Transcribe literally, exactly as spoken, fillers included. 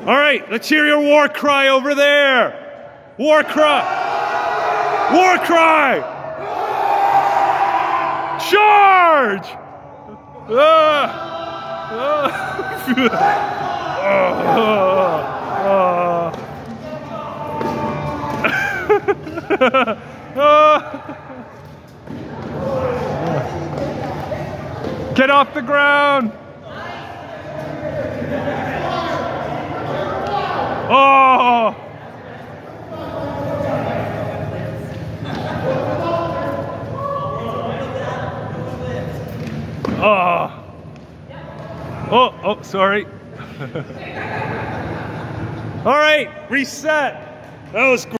All right, let's hear your war cry over there. War cry. War cry. Charge. Ah. Ah. Get off the ground. Oh! Oh! Oh, oh, sorry. All right, reset. That was great.